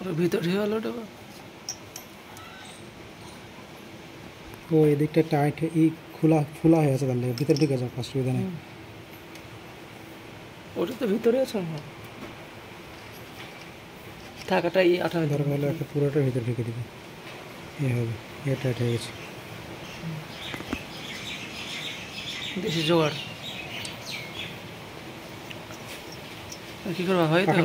ভিতর দিয়ে হলো ওটা ও এদিকটা টাইট খোলা খোলা হয়ে আছে, তাহলে ভিতরে ঢুকে যাক, অসুবিধা নেই। ওটা তো ভিতরে আছে থাকাটা এই আঠা দরকার হলে একটা পুরোটা ভিতরে ঢুকে দিবে, এ হবে, এ টাইট হয়ে গেছে। দেশি জোগাড় কি করবা হয় তো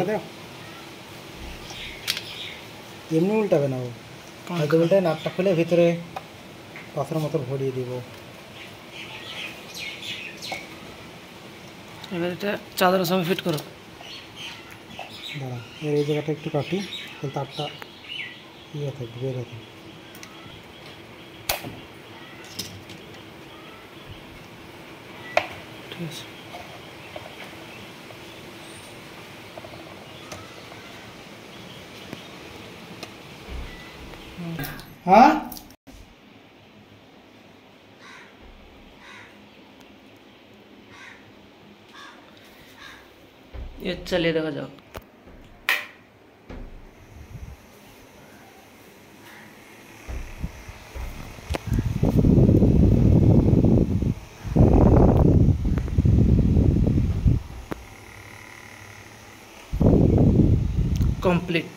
এমনি উল্টাবে না, হয়তো উল্টায় নাটটা খুলে ভিতরে পাথর মতো ভরিয়ে দিব। এবার এটা চাদরের সঙ্গে ফিট করো। দাঁড়া, এর এই জায়গাটা একটু কাটি, তাহলে তারটা ইয়ে থাকবে, বের হতো। ঠিক আছে, হ্যাঁ ये चलिए देखा जाओ। कंप्लीट।